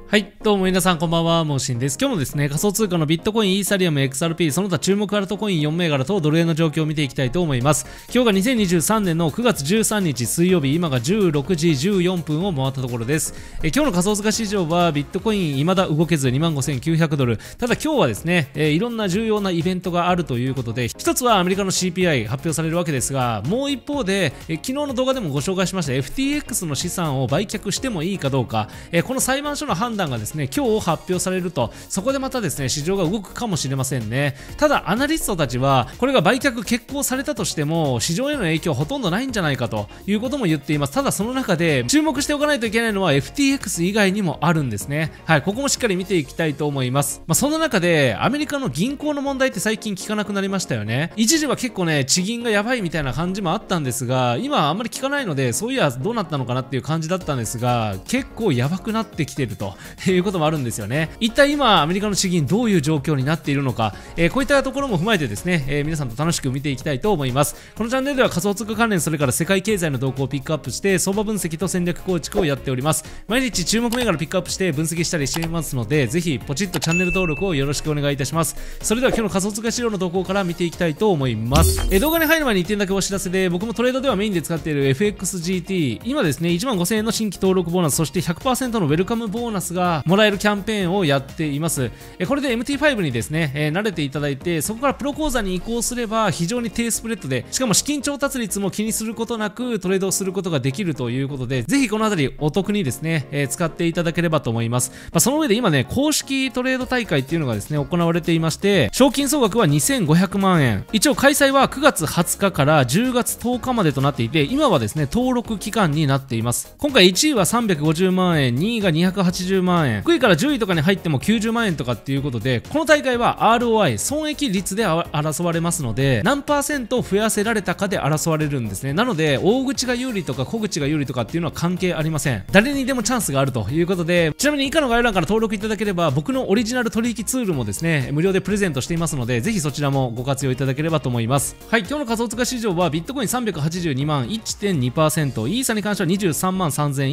はい、どうも皆さんこんばんは、モーシンです。今日もですね、仮想通貨のビットコイン、イーサリアム、XRP、その他注目アルトコイン4銘柄とドル円の状況を見ていきたいと思います。今日が2023年の9月13日水曜日、今が16時14分を回ったところです。今日の仮想通貨市場はビットコイン未だ動けず25,900ドル。ただ今日はですね、いろんな重要なイベントがあるということで、一つはアメリカの CPI 発表されるわけですが、もう一方で、昨日の動画でもご紹介しました FTX の資産を売却してもいいかどうか、この裁判所の判断がですね、今日発表されると、そこでまたですね、市場が動くかもしれませんね。ただ、アナリストたちは、これが売却決行されたとしても、市場への影響はほとんどないんじゃないかということも言っています。ただ、その中で、注目しておかないといけないのは FTX 以外にもあるんですね。はい、ここもしっかり見ていきたいと思います。その中で、アメリカの銀行の問題って最近聞かなくなりましたよね。一時は結構ね、地銀がやばいみたいな感じもあったんですが、今はあんまり聞かないので、そういやどうなったのかなっていう感じだったんですが、結構やばくなってきてるということもあるんですよね。一体今アメリカの地銀どういう状況になっているのか、こういったところも踏まえてですね、皆さんと楽しく見ていきたいと思います。このチャンネルでは仮想通貨関連、それから世界経済の動向をピックアップして相場分析と戦略構築をやっております。毎日注目銘柄ピックアップして分析したりしていますので、ぜひポチッとチャンネル登録をよろしくお願いいたします。それでは今日の仮想通貨市場の動向から見ていきたいと思います。動画に入る前に1点だけお知らせで、僕もトレードではメインで使っている FXGT、今ですね、15,000円の新規登録ボーナス、そして 100% のウェルカムボーナスがもらえるキャンペーンをやっています。これで MT5 にですね、慣れていただいて、そこからプロ講座に移行すれば非常に低スプレッドで、しかも資金調達率も気にすることなくトレードをすることができるということで、ぜひこのあたりお得にですね、使っていただければと思います。その上で今ね、公式トレード大会っていうのがですね、行われていまして、賞金総額は2500万円。一応開催は9月20日から10月10日までとなっていて、今はですね、登録期間になっています。今回1位は350万円、2位が280万円、6位から10位とかに入っても90万円とかっていうことで、この大会は ROI 損益率で争われますので、何パーセント増やせられたかで争われるんですね。なので大口が有利とか小口が有利とかっていうのは関係ありません。誰にでもチャンスがあるということで、ちなみに以下の概要欄から登録いただければ、僕のオリジナル取引ツールもですね、無料でプレゼントしていますので、ぜひそちらもご活用いただければと思います。はい、今日の仮想通貨市場はビットコイン382万 1.2%、イーサに関しては23万3000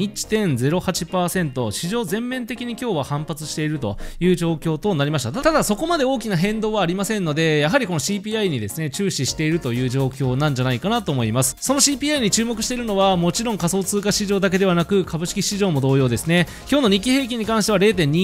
1.08%、市場全面的に今日は反発しているという状況となりました。ただそこまで大きな変動はありませんので、やはりこの CPI にですね、注視しているという状況なんじゃないかなと思います。その CPI に注目しているのはもちろん仮想通貨市場だけではなく、株式市場も同様ですね。今日の日経平均に関しては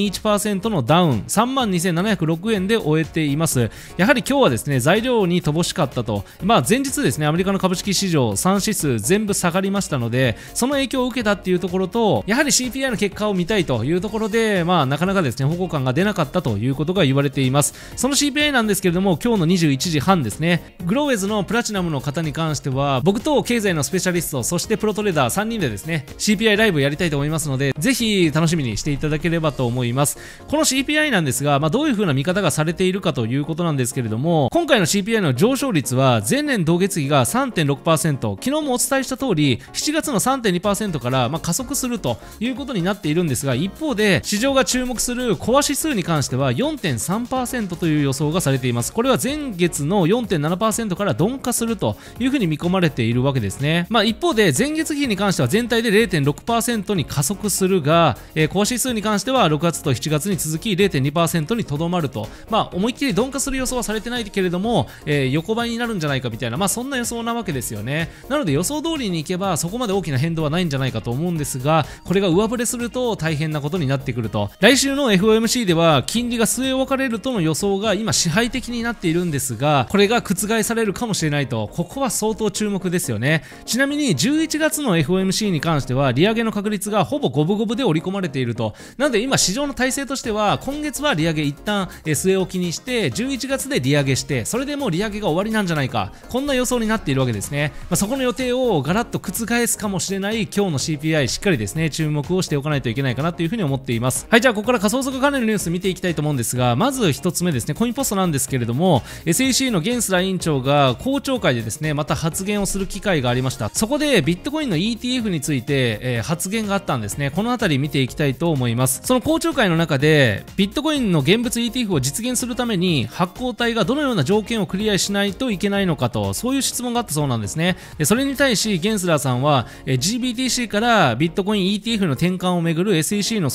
0.21% のダウン、32,706円で終えています。やはり今日はですね、材料に乏しかったと。前日ですね、アメリカの株式市場3指数全部下がりましたので、その影響を受けたっていうところと、やはり CPI の結果を見たいというところで、なかなかですね、方向感が出なかったということが言われています。その CPI なんですけれども、今日の21時半ですね、グローウェズのプラチナムの方に関しては、僕と経済のスペシャリスト、そしてプロトレーダー3人でですね、CPI ライブやりたいと思いますので、ぜひ楽しみにしていただければと思います。この CPI なんですが、どういう風な見方がされているかということなんですけれども、今回の CPI の上昇率は前年同月比が 3.6%、昨日もお伝えした通り、7月の 3.2% から加速するということになっているんですが、一方で市場が注目するコア指数に関しては 4.3% という予想がされています。これは前月の 4.7% から鈍化するというふうに見込まれているわけですね。一方で前月比に関しては全体で 0.6% に加速するが、コア指数に関しては6月と7月に続き 0.2% にとどまると、思いっきり鈍化する予想はされてないけれども、横ばいになるんじゃないかみたいな、そんな予想なわけですよね。なので予想通りにいけばそこまで大きな変動はないんじゃないかと思うんですが、これが上振れすると大変なことになってくると。来週の FOMC では金利が据え置かれるとの予想が今支配的になっているんですが、これが覆されるかもしれないと、ここは相当注目ですよね。ちなみに11月の FOMC に関しては利上げの確率がほぼ五分五分で織り込まれていると。なので今市場の体制としては、今月は利上げ一旦据え置きにして11月で利上げして、それでもう利上げが終わりなんじゃないか、こんな予想になっているわけですね。そこの予定をガラッと覆すかもしれない今日の CPI、 しっかりですね、注目をしておかないといけないかなというふうに思っています。はい、じゃあここから仮想通貨関連のニュース見ていきたいと思うんですが、まず一つ目ですね、コインポストなんですけれども、 SEC のゲンスラー委員長が公聴会でですね、また発言をする機会がありました。そこでビットコインの ETF について、発言があったんですね。このあたり見ていきたいと思います。その公聴会の中でビットコインの現物 ETF を実現するために発行体がどのような条件をクリアしないといけないのかと、そういう質問があったそうなんですね。でそれに対しゲンスラーさんは、GBTC からビットコイン ETF の転換をめぐる SEC の訴訟で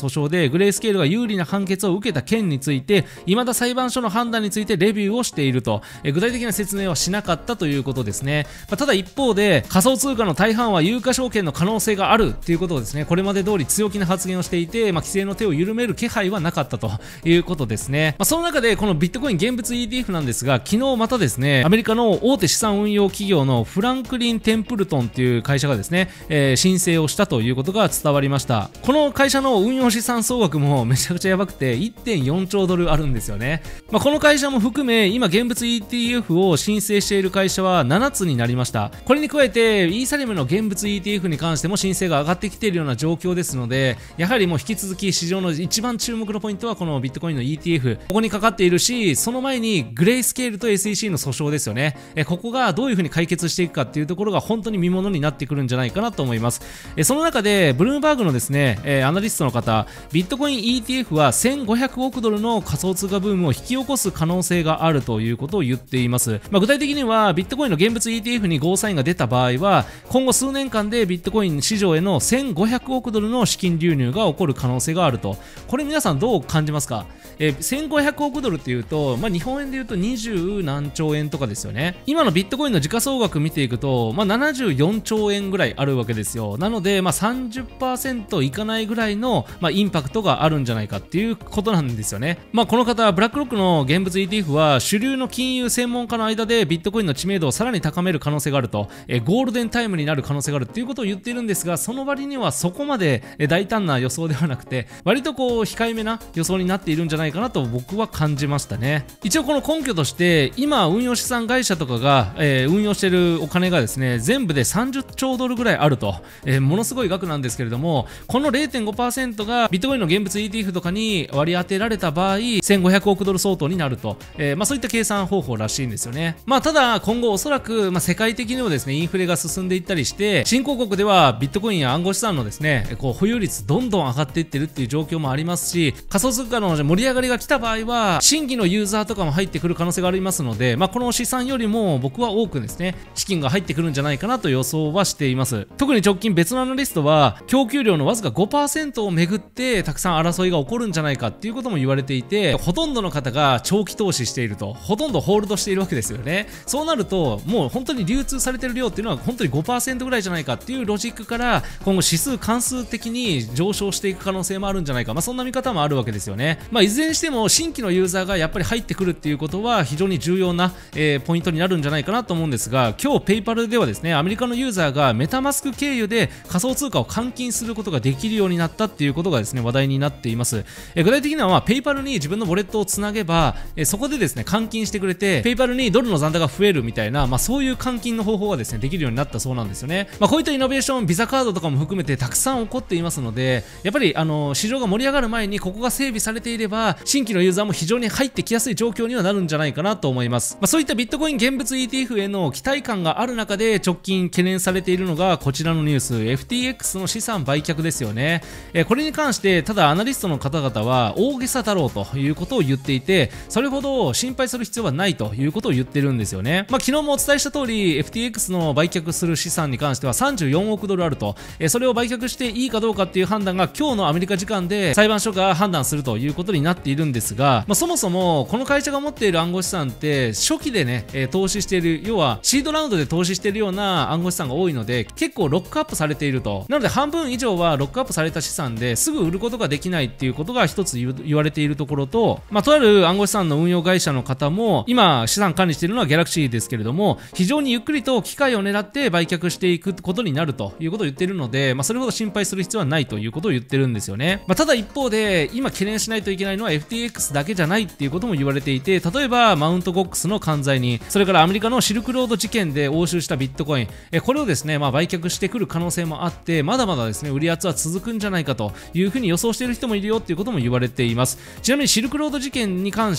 でグレースケールが有利な判決を受けた件について未だ裁判所の判断についてレビューをしていると、具体的な説明はしなかったということですね。ただ一方で仮想通貨の大半は有価証券の可能性があるということをですね、これまで通り強気な発言をしていて、規制の手を緩める気配はなかったということですね。その中でこのビットコイン現物 ETF なんですが、昨日またですね、アメリカの大手資産運用企業のフランクリン・テンプルトンという会社がですね、申請をしたということが伝わりました。この会社の運用資産総額もめちゃくちゃやばくて 1.4 兆ドルあるんですよね。この会社も含め今現物 ETF を申請している会社は7つになりました。これに加えてイーサリアムの現物 ETF に関しても申請が上がってきているような状況ですので、やはりもう引き続き市場の一番注目のポイントはこのビットコインの ETF、 ここにかかっているし、その前にグレイスケールと SEC の訴訟ですよね。ここがどういう風に解決していくかっていうところが本当に見ものになってくるんじゃないかなと思います。その中でブルームバーグのですね、アナリストの方、ビットコイン ETF は1500億ドルの仮想通貨ブームを引き起こす可能性があるということを言っています。具体的にはビットコインの現物 ETF にゴーサインが出た場合は、今後数年間でビットコイン市場への1500億ドルの資金流入が起こる可能性があると。これ皆さんどう感じますか？1500億ドルっていうと、日本円でいうと20何兆円とかですよね。今のビットコインの時価総額見ていくと、74兆円ぐらいあるわけですよ。なので、30% いかないぐらいの、インパクトがあるんじゃないかっていうことなんですよね。この方、ブラックロックの現物 ETF は主流の金融専門家の間でビットコインの知名度をさらに高める可能性があると、ゴールデンタイムになる可能性があるっていうことを言っているんですが、その割にはそこまで大胆な予想ではなくて、割と控えめな予想になっているんじゃないかなと僕は感じましたね。一応この根拠として、今運用資産会社とかが、運用しているお金がですね、全部で30兆ドルぐらいあると、ものすごい額なんですけれども、この 0.5% がビットコインの現物 ETF とかに割り当てられた場合、1500億ドル相当になると、そういった計算方法らしいんですよね。ただ今後おそらく、世界的にもですね、インフレが進んでいったりして、新興国ではビットコインや暗号資産のですね、保有率どんどん上がっていってるっていう状況もありますし、仮想通貨の盛り上がりが来た場合は新規のユーザーとかも入ってくる可能性がありますので、この資産よりも僕は多くですね、資金が入ってくるんじゃないかなと予想はしています。特に直近別のアナリストは、供給量のわずか 5% をめぐってたくさん争いが起こるんじゃないかっていうことも言われていて、ほとんどの方が長期投資していると、ほとんどホールドしているわけですよね。そうなるともう本当に流通されている量っていうのは本当に 5% ぐらいじゃないかっていうロジックから、今後指数関数的に上昇していく可能性もあるんじゃないか、そんな見方もあるわけですよね。いずれにしても新規のユーザーがやっぱり入ってくるっていうことは非常に重要な、ポイントになるんじゃないかなと思うんですが、今日ペイパルではですね、アメリカのユーザーがメタマスク経由で仮想通貨を換金することができるようになったっていうことがですね、話題になっています。具体的にはペイパルに自分のウォレットをつなげば、そこでですね換金してくれて、ペイパルにドルの残高が増えるみたいな、そういう換金の方法がですねできるようになったそうなんですよね。こういったイノベーション、ビザカードとかも含めてたくさん起こっていますので、やっぱり市場が盛り上がる前にここが整備されていれば、新規のユーザーも非常に入ってきやすい状況にはなるんじゃないかなと思います。そういったビットコイン現物 ETF への期待感がある中で直近懸念されているのがこちらのニュース、 FTX の資産売却ですよね。これに関してただアナリストの方々は大げさだろうということを言っていて、それほど心配する必要はないということを言ってるんですよね。昨日もお伝えした通り FTX の売却する資産に関しては34億ドルあると、それを売却していいかどうかっていう判断が今日のアメリカ時間で裁判所が判断するということになっているんですが、そもそもこの会社が持っている暗号資産って初期でね、投資している、要はシードラウンドで投資しているような暗号資産が多いので、結構ロックアップされていると。なので半分以上はロックアップされた資産ですぐ売ることができないっていうことが一つ言われているところと、とある暗号資産の運用会社の方も今資産管理しているのはギャラクシーですけれども、非常にゆっくりと機会を狙って売却していくことになるということを言っているので、それほど心配する必要はないということを言ってるんですよね。ただ一方で今懸念しないといけないのは FTX だけじゃないっていうことも言われていて、例えばマウントゴックスの管財人、それからアメリカのシルクロード事件で押収したビットコイン、これをですね、売却してくる可能性もあって、まだまだですね売り圧は続くんじゃないかというふうに予想している人もいるよっていうことも言われています。ちなみにシルクロード事件に関して、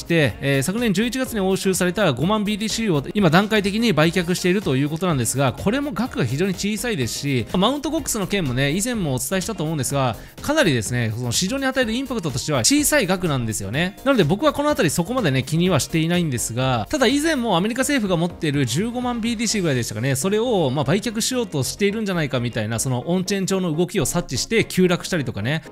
昨年11月に押収された5万 BTC を今段階的に売却しているということなんですが、これも額が非常に小さいですし、マウントゴックスの件もね以前もお伝えしたと思うんですが、かなりですねその市場に与えるインパクトとしては小さい額なんですよね。なので僕はこのあたりそこまでね気にはしていないんですが、ただ以前もアメリカ政府が持っている15万 BTC ぐらいでしたかね、それを売却しようとしているんじゃないかみたいな、そのオンチェーン上の動きを察知して急落したりとかね、懸念か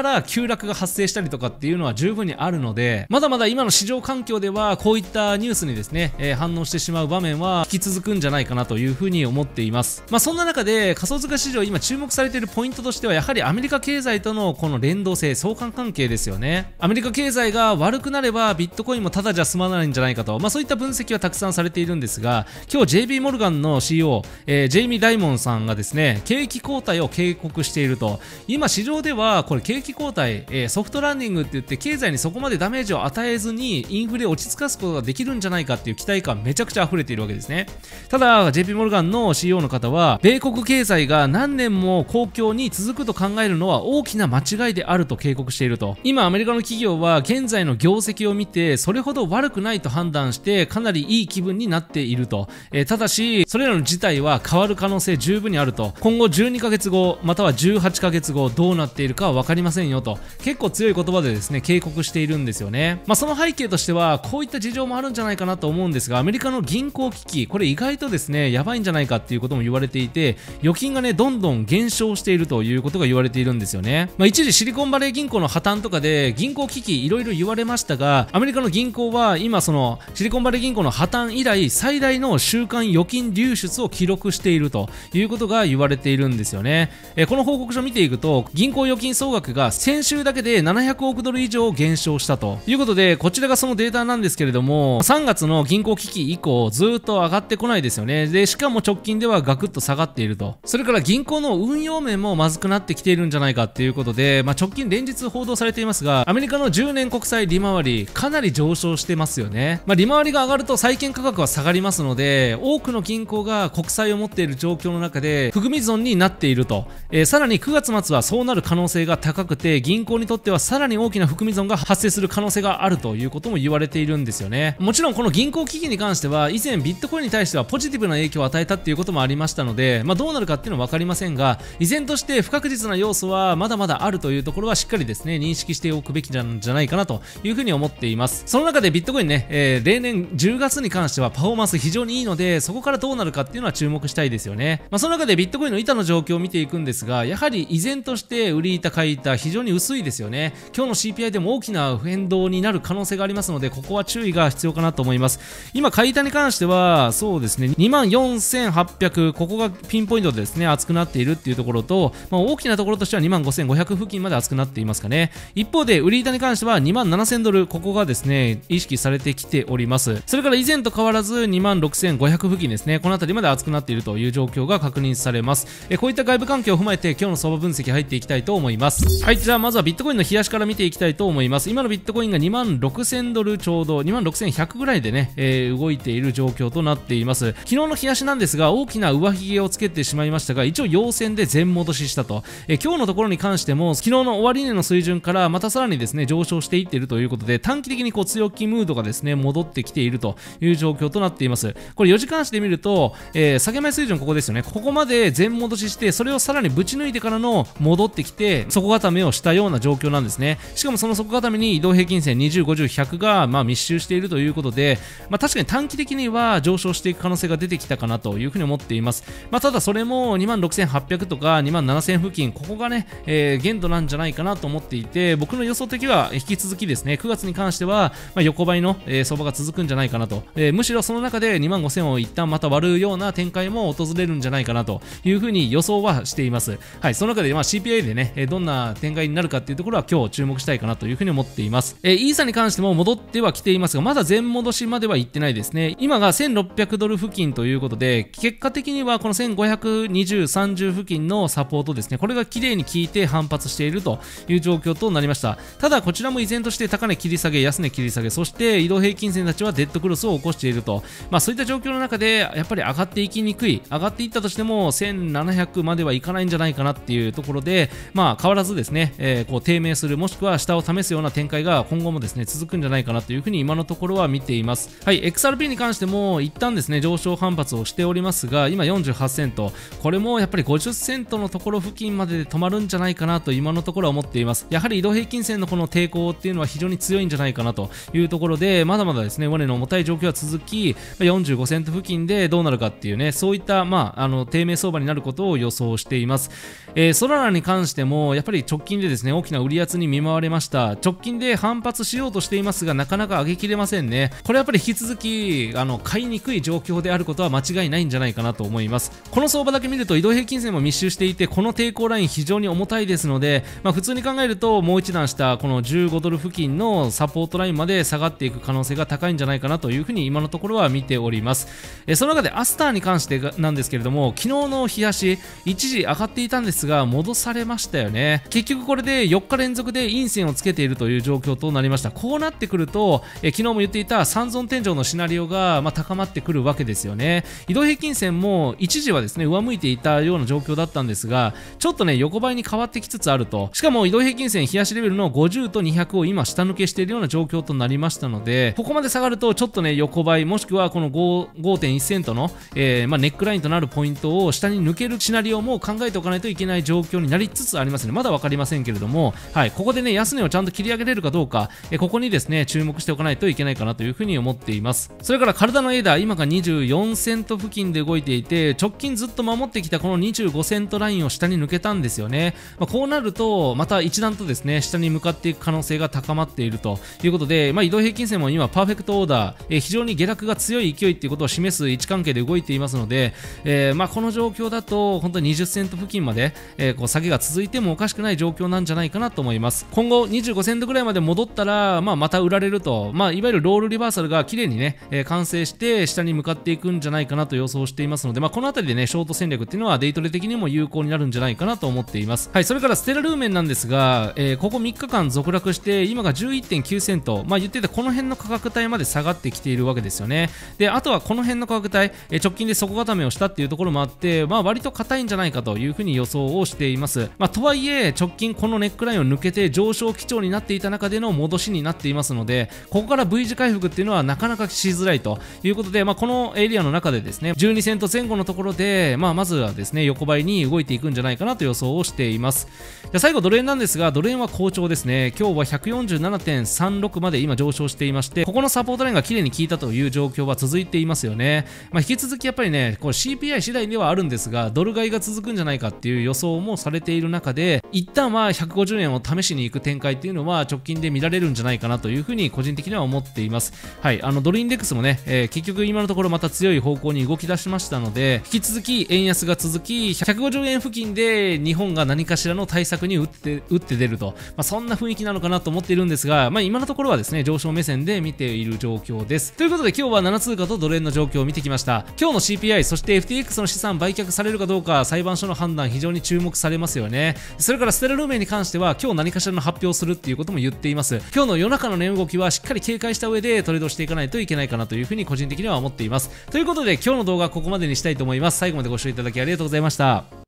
から急落が発生したりとかっていうのは十分にあるので、まだまだ今の市場環境ではこういったニュースにですね、反応してしまう場面は引き続くんじゃないかなというふうに思っています。そんな中で仮想通貨市場今注目されているポイントとしては、やはりアメリカ経済とのこの連動性、相関関係ですよね。アメリカ経済が悪くなればビットコインもただじゃ済まないんじゃないかと、そういった分析はたくさんされているんですが、今日 JP モルガンの CEO、ジェイミー・ダイモンさんがですね、景気後退を警告していると。今市場ではこれ景気後退、ソフトランディングって言って経済にそこまでダメージを与えずにインフレを落ち着かすことができるんじゃないかっていう期待感めちゃくちゃ溢れているわけですね。ただ JP モルガンの CEO の方は、米国経済が何年も好況に続くと考えるのは大きな間違いであると警告していると。今アメリカの企業は現在の業績を見てそれほど悪くないと判断してかなりいい気分になっていると。ただしそれらの事態は変わる可能性十分にあると。今後12ヶ月後または18ヶ月後どうなっているかは分かりませんよと、結構強い言葉でですね警告しているんですよね。その背景としてはこういった事情もあるんじゃないかなと思うんですが、アメリカの銀行危機、これ意外とですねやばいんじゃないかっていうことも言われていて、預金がねどんどん減少しているということが言われているんですよね。一時シリコンバレー銀行の破綻とかで銀行危機いろいろ言われましたが、アメリカの銀行は今そのシリコンバレー銀行の破綻以来最大の週間預金流出を記録しているということが言われているんですよね。この報告書を見ていくと、銀行預金総額が先週だけで700億ドル以上減少したということで、こちらがそのデータなんですけれども、3月の銀行危機以降ずっと上がってこないですよね。でしかも直近ではガクッと下がっていると。それから銀行の運用面もまずくなってきているんじゃないかっていうことで、直近連日報道されていますが、アメリカの10年国債利回りかなり上昇してますよね。利回りが上がると債券価格は下がりますので、多くの銀行が国債を持っている状況の中で含み損になっていると。さらに9月末はそうなる可能性が高くて、銀行にとってはさらに大きな含み損が発生する可能性があるということも言われているんですよね。もちろんこの銀行危機に関しては以前ビットコインに対してはポジティブな影響を与えたっていうこともありましたので、どうなるかっていうのは分かりませんが、依然として不確実な要素はまだまだあるというところはしっかりですね認識しておくべきなんじゃないかなというふうに思っています。その中でビットコインね、例年10月に関してはパフォーマンス非常にいいので、そこからどうなるかっていうのは注目したいですよね。その中でビットコインの板の状況を見ていくんですが、やはり依然として売り板買い板非常に薄いですよね。今日の CPI でも大きな変動になる可能性がありますので、ここは注意が必要かなと思います。今買い板に関してはそうですね24,800、ここがピンポイントでですね熱くなっているっていうところと、大きなところとしては25,500付近まで熱くなっていますかね。一方で売り板に関しては27,000ドル、ここがですね意識されてきております。それから以前と変わらず26,500付近ですね、この辺りまで熱くなっているという状況が確認されます。こういった外部環境を踏まえて今日の相場分析入っていきたいと思います。はい、じゃあまずはビットコインの冷やしから見ていきたいと思います。今のビットコインが26,000ドルちょうど26,100ぐらいでね、動いている状況となっています。昨日の冷やしなんですが大きな上髭をつけてしまいましたが、一応陽線で全戻ししたと。今日のところに関しても昨日の終値の水準からまたさらにですね上昇していっているということで、短期的に強気ムードがですね戻ってきているという状況となっています。これ4時間足で見ると、下げ前水準ここですよね。ここまで全戻しして、それをさらにぶち抜いてからの戻ってきて底固めをしたような状況なんですね。しかもその底固めに移動平均線20、50、100が密集しているということで、確かに短期的には上昇していく可能性が出てきたかなというふうに思っています。ただそれも26,800とか27,000付近、ここがね、限度なんじゃないかなと思っていて、僕の予想的は引き続きですね9月に関しては、横ばいの、相場が続くんじゃないかなと、むしろその中で25,000を一旦また割るような展開も訪れるんじゃないかなというふうに予想はしています。はい、その中でCPI でねどんな展開になるかっていうところは今日注目したいかなというふうに思っています。イーサに関しても戻ってはきていますが、まだ全戻しまでは行ってないですね。今が1,600ドル付近ということで、結果的にはこの1,520、30付近のサポートですね、これが綺麗に効いて反発しているという状況となりました。ただこちらも依然として高値切り下げ、安値切り下げ、そして移動平均線たちはデッドクロスを起こしていると、そういった状況の中でやっぱり上がっていきにくい、上がっていったとしても1,700まではいかないんじゃないかなっていうところで、変わらずですね、低迷する、もしくは下を試すような展開が今後もですね続くんじゃないかなというふうに今のところは見ています。はい、XRP に関しても一旦ですね上昇反発をしておりますが、今48セント、これもやっぱり50セントのところ付近までで止まるんじゃないかなと今のところは思っています。やはり移動平均線のこの抵抗っていうのは非常に強いんじゃないかなというところで、まだまだですね上値の重たい状況は続き、45セント付近でどうなるかっていうね、そういった低迷相場になることを予想しています。ソラナに関してもやっぱり直近でですね、大きな売り圧に見舞われました。直近で反発しようとしていますが、なかなか上げきれませんね。これやっぱり引き続き、買いにくい状況であることは間違いないんじゃないかなと思います。この相場だけ見ると移動平均線も密集していて、この抵抗ライン非常に重たいですので、普通に考えるともう一段下、この15ドル付近のサポートラインまで下がっていく可能性が高いんじゃないかなというふうに今のところは見ております。その中でアスターに関してなんですけれども、昨日の日足、一時上がっていたんですが、戻されましたよね。結局これで4日連続で陰線をつけているという状況となりました。こうなってくると、昨日も言っていた三尊天井のシナリオが、高まってくるわけですよね。移動平均線も一時はですね、上向いていたような状況だったんですが、ちょっとね、横ばいに変わってきつつあると。しかも移動平均線、日足レベルの50と200を今下抜けしているような状況となりましたので、ここまで下がるとちょっとね、横ばい、もしくはこの 5.1 セントの、ネックラインとなるポイントを下に抜けるシナリオも考えておかないといけない状況になりつつありますね。まだ分かりませんけれども、はい、ここでね、安値をちゃんと切り上げれるかどうか、ここにですね、注目しておかないといけないかなというふうに思っています。それから体のエーダー、今が24セント付近で動いていて、直近ずっと守ってきたこの25セントラインを下に抜けたんですよね。こうなると、また一段とですね、下に向かっていく可能性が高まっているということで、移動平均線も今パーフェクトオーダー、非常に下落が強い勢いっていうことを示す位置関係で動いていますので、この状況だと本当に20セント付近まで、下げが続いてもおかしくない状況なんじゃないかなと思います。今後25セントぐらいまで戻ったら、また売られると、いわゆるロールリバーサルが綺麗にね、完成して下に向かっていくんじゃないかなと予想していますので、この辺りでね、ショート戦略っていうのはデイトレ的にも有効になるんじゃないかなと思っています。はい、それからステラルーメンなんですが、ここ3日間続落して今が 11.9 セント、言っていたこの辺の価格帯まで下がってきているわけですよね。で、あとはこの辺の価格帯、直近で底固めをしたっていうところもあって、割と硬いんじゃないかというふうに予想をしています。とはいえ直近このネックラインを抜けて上昇基調になっていた中での戻しになっていますので、ここから V 字回復っていうのはなかなかしづらいということで、このエリアの中でですね、12セント前後のところで、まずはですね、横ばいに動いていくんじゃないかなと予想をしています。じゃあ最後ドル円なんですが、ドル円は好調ですね。今日は 147.36 まで今上昇していまして、ここのサポートラインが綺麗に効いたという状況は続いていますよね。引き続きやっぱりね、これ CPI 次第ではあるんですが、ドル買いが続くんじゃないかっていう予想もされている中で、一旦は150円を試しに行く展開っていうのは直近で見られるんじゃないかなというふうに個人的には思っています。はい、ドルインデックスもね、結局今のところまた強い方向に動き出しましたので、引き続き円安が続き、150円付近で日本が何かしらの対策に打って出ると、そんな雰囲気なのかなと思っているんですが、今のところはですね、上昇目線で見ている状況です。ということで今日は7通貨とドル円の状況を見てきました。今日の CPI、そして FTX の資産売却されるかどうか、裁判所の判断非常に注目されますよね。それからステラルーメンに関しては今日何かしらの発表をするっていうことも言っています。今日の夜中の値動きはしっかり警戒した上でトレードしていかないといけないかなというふうに個人的には思っています。ということで今日の動画はここまでにしたいと思います。最後までご視聴いただきありがとうございました。